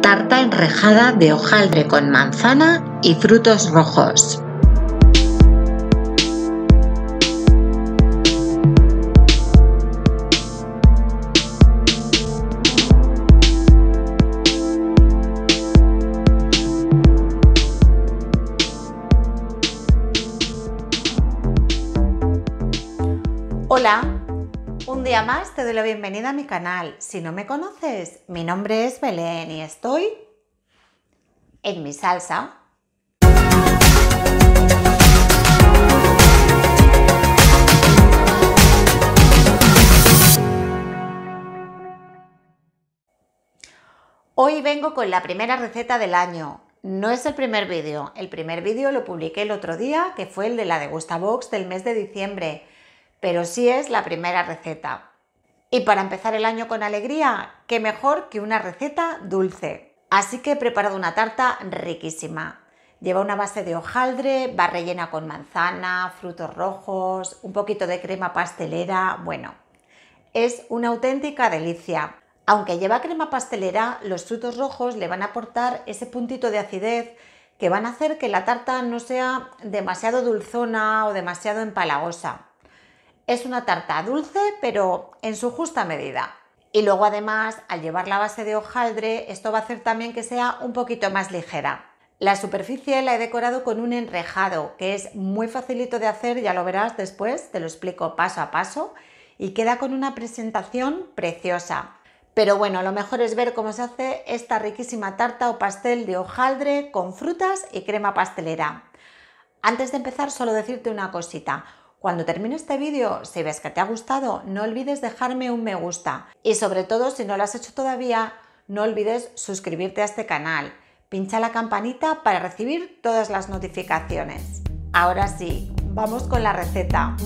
Tarta enrejada de hojaldre con manzana y frutos rojos. Hola, un día más te doy la bienvenida a mi canal. Si no me conoces, mi nombre es Belén y estoy en mi salsa. Hoy vengo con la primera receta del año. No es el primer vídeo lo publiqué el otro día, que fue el de la Degustabox del mes de diciembre. Pero sí es la primera receta. Y para empezar el año con alegría, qué mejor que una receta dulce. Así que he preparado una tarta riquísima. Lleva una base de hojaldre, va rellena con manzana, frutos rojos, un poquito de crema pastelera. Bueno, es una auténtica delicia. Aunque lleva crema pastelera, los frutos rojos le van a aportar ese puntito de acidez que van a hacer que la tarta no sea demasiado dulzona o demasiado empalagosa. Es una tarta dulce, pero en su justa medida. Y luego además, al llevar la base de hojaldre, esto va a hacer también que sea un poquito más ligera. La superficie la he decorado con un enrejado, que es muy facilito de hacer, ya lo verás después, te lo explico paso a paso, y queda con una presentación preciosa. Pero bueno, lo mejor es ver cómo se hace esta riquísima tarta o pastel de hojaldre con frutas y crema pastelera. Antes de empezar, solo decirte una cosita. Cuando termine este vídeo, si ves que te ha gustado, no olvides dejarme un me gusta. Y sobre todo, si no lo has hecho todavía, no olvides suscribirte a este canal. Pincha la campanita para recibir todas las notificaciones. Ahora sí, vamos con la receta.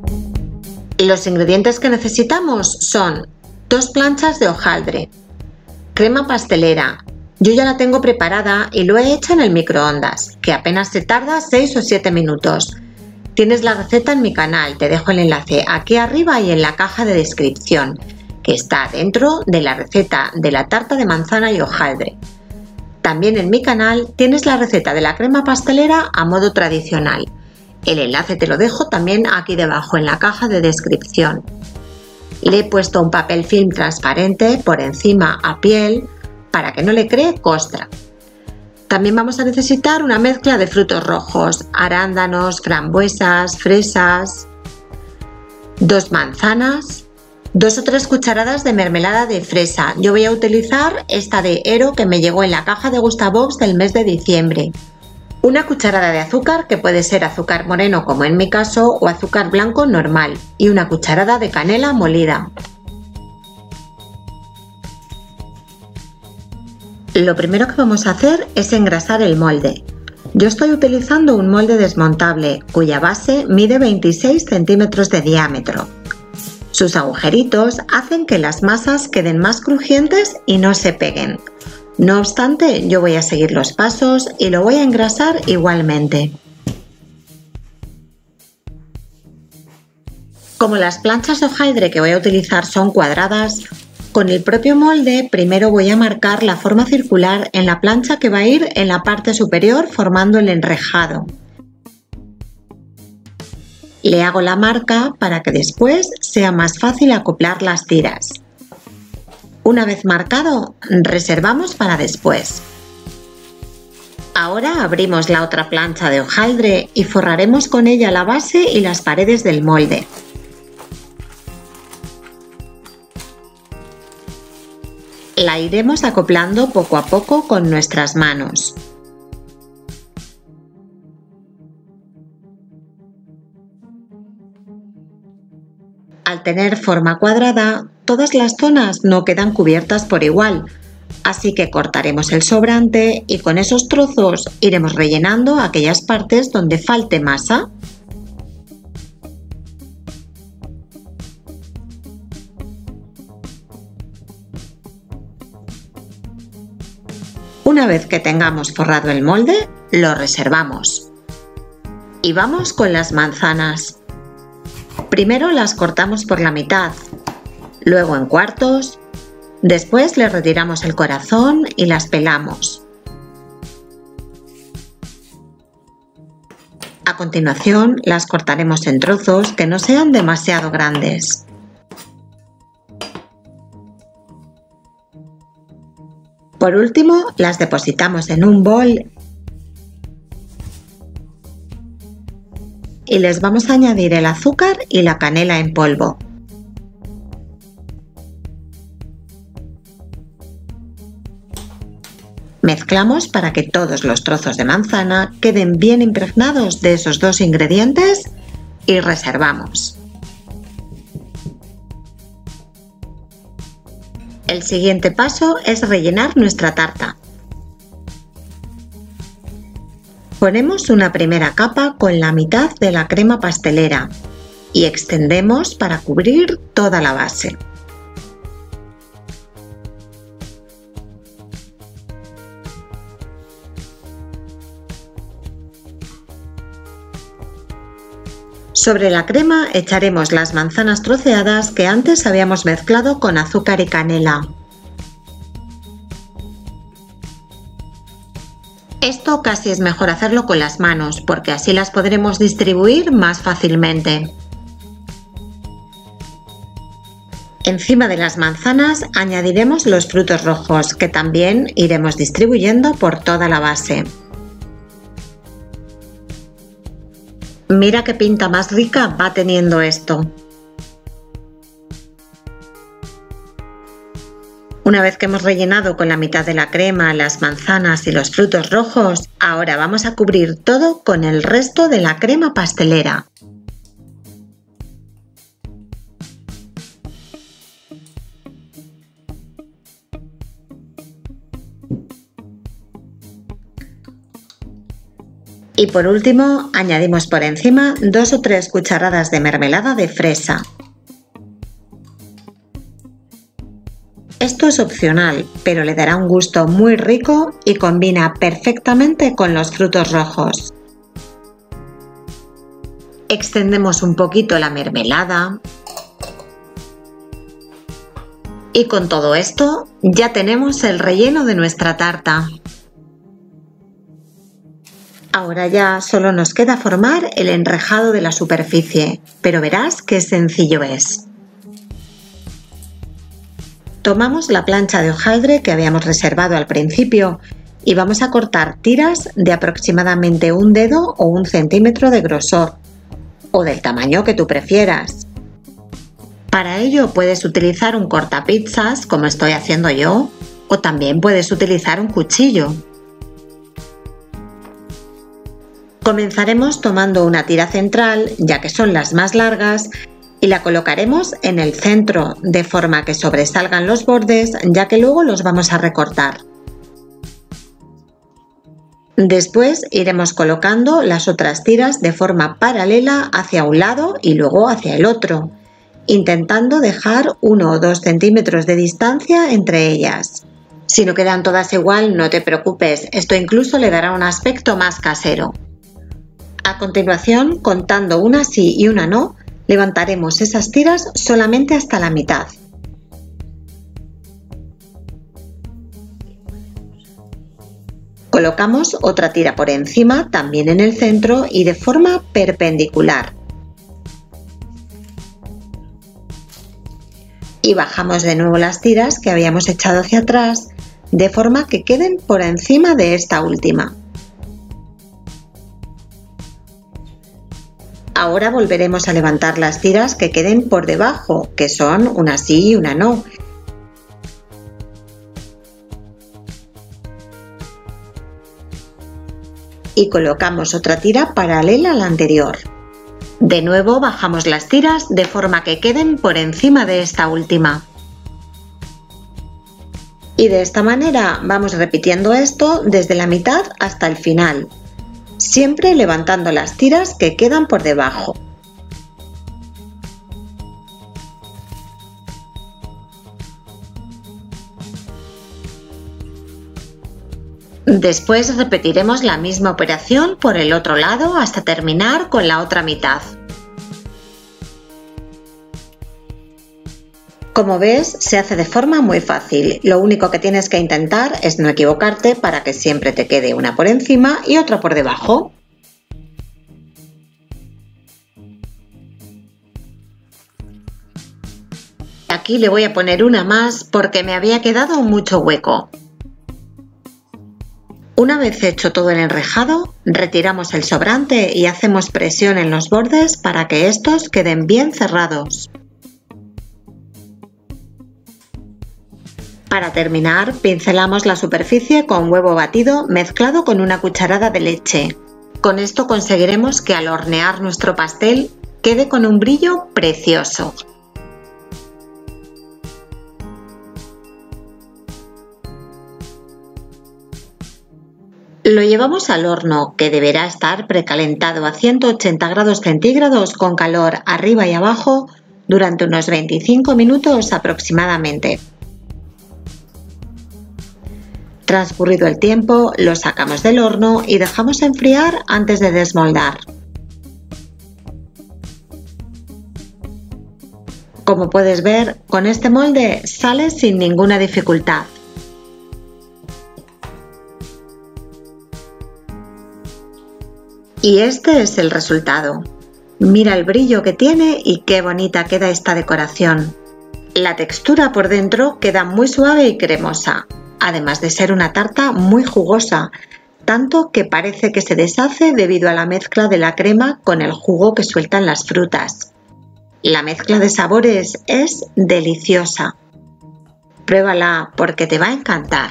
Los ingredientes que necesitamos son 2 planchas de hojaldre, crema pastelera. Yo ya la tengo preparada y lo he hecho en el microondas, que apenas se tarda 6 o 7 minutos. Tienes la receta en mi canal, te dejo el enlace aquí arriba y en la caja de descripción, que está dentro de la receta de la tarta de manzana y hojaldre. También en mi canal tienes la receta de la crema pastelera a modo tradicional. El enlace te lo dejo también aquí debajo en la caja de descripción. Le he puesto un papel film transparente por encima a piel para que no le cree costra. También vamos a necesitar una mezcla de frutos rojos, arándanos, frambuesas, fresas, 2 manzanas, 2 o 3 cucharadas de mermelada de fresa. Yo voy a utilizar esta de Ero que me llegó en la caja de Degustabox del mes de diciembre. Una cucharada de azúcar, que puede ser azúcar moreno como en mi caso o azúcar blanco normal, y una cucharada de canela molida. Lo primero que vamos a hacer es engrasar el molde. Yo estoy utilizando un molde desmontable cuya base mide 26 centímetros de diámetro. Sus agujeritos hacen que las masas queden más crujientes y no se peguen. No obstante, yo voy a seguir los pasos y lo voy a engrasar igualmente. Como las planchas de hojaldre que voy a utilizar son cuadradas, con el propio molde primero voy a marcar la forma circular en la plancha que va a ir en la parte superior formando el enrejado. Le hago la marca para que después sea más fácil acoplar las tiras. Una vez marcado, reservamos para después. Ahora abrimos la otra plancha de hojaldre y forraremos con ella la base y las paredes del molde. La iremos acoplando poco a poco con nuestras manos. Al tener forma cuadrada, todas las zonas no quedan cubiertas por igual, así que cortaremos el sobrante y con esos trozos iremos rellenando aquellas partes donde falte masa. Una vez que tengamos forrado el molde, lo reservamos. Y vamos con las manzanas. Primero las cortamos por la mitad, luego en cuartos Después le retiramos el corazón y las pelamos. A continuación las cortaremos en trozos que no sean demasiado grandes. Por último, las depositamos en un bol y les vamos a añadir el azúcar y la canela en polvo. Mezclamos para que todos los trozos de manzana queden bien impregnados de esos dos ingredientes y reservamos. El siguiente paso es rellenar nuestra tarta. Ponemos una primera capa con la mitad de la crema pastelera y extendemos para cubrir toda la base. Sobre la crema echaremos las manzanas troceadas que antes habíamos mezclado con azúcar y canela. Esto casi es mejor hacerlo con las manos porque así las podremos distribuir más fácilmente. Encima de las manzanas añadiremos los frutos rojos que también iremos distribuyendo por toda la base. Mira qué pinta más rica va teniendo esto. Una vez que hemos rellenado con la mitad de la crema, las manzanas y los frutos rojos, ahora vamos a cubrir todo con el resto de la crema pastelera. Y por último, añadimos por encima 2 o 3 cucharadas de mermelada de fresa. Esto es opcional, pero le dará un gusto muy rico y combina perfectamente con los frutos rojos. Extendemos un poquito la mermelada. Y con todo esto ya tenemos el relleno de nuestra tarta. Ahora ya solo nos queda formar el enrejado de la superficie, pero verás qué sencillo es. Tomamos la plancha de hojaldre que habíamos reservado al principio y vamos a cortar tiras de aproximadamente 1 dedo o 1 centímetro de grosor, o del tamaño que tú prefieras. Para ello puedes utilizar un cortapizzas como estoy haciendo yo, o también puedes utilizar un cuchillo. Comenzaremos tomando una tira central, ya que son las más largas, y la colocaremos en el centro, de forma que sobresalgan los bordes, ya que luego los vamos a recortar. Después iremos colocando las otras tiras de forma paralela hacia un lado y luego hacia el otro, intentando dejar 1 o 2 centímetros de distancia entre ellas. Si no quedan todas igual, no te preocupes, esto incluso le dará un aspecto más casero. A continuación, contando una sí y una no, levantaremos esas tiras solamente hasta la mitad. Colocamos otra tira por encima, también en el centro y de forma perpendicular. Y bajamos de nuevo las tiras que habíamos echado hacia atrás, de forma que queden por encima de esta última. Ahora volveremos a levantar las tiras que queden por debajo, que son una sí y una no. Y colocamos otra tira paralela a la anterior. De nuevo bajamos las tiras de forma que queden por encima de esta última. Y de esta manera vamos repitiendo esto desde la mitad hasta el final, siempre levantando las tiras que quedan por debajo. Después repetiremos la misma operación por el otro lado hasta terminar con la otra mitad. Como ves, se hace de forma muy fácil. Lo único que tienes que intentar es no equivocarte para que siempre te quede una por encima y otra por debajo. Aquí le voy a poner una más porque me había quedado mucho hueco. Una vez hecho todo el enrejado, retiramos el sobrante y hacemos presión en los bordes para que estos queden bien cerrados. Para terminar, pincelamos la superficie con huevo batido mezclado con una cucharada de leche. Con esto conseguiremos que al hornear nuestro pastel quede con un brillo precioso. Lo llevamos al horno, que deberá estar precalentado a 180 grados centígrados con calor arriba y abajo durante unos 25 minutos aproximadamente. Transcurrido el tiempo, lo sacamos del horno y dejamos enfriar antes de desmoldar. Como puedes ver, con este molde sale sin ninguna dificultad. Y este es el resultado. Mira el brillo que tiene y qué bonita queda esta decoración. La textura por dentro queda muy suave y cremosa, además de ser una tarta muy jugosa, tanto que parece que se deshace debido a la mezcla de la crema con el jugo que sueltan las frutas. La mezcla de sabores es deliciosa. Pruébala porque te va a encantar.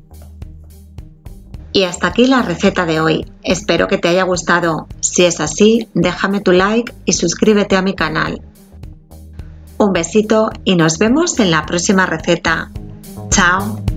Y hasta aquí la receta de hoy. Espero que te haya gustado. Si es así, déjame tu like y suscríbete a mi canal. Un besito y nos vemos en la próxima receta. ¡Chao!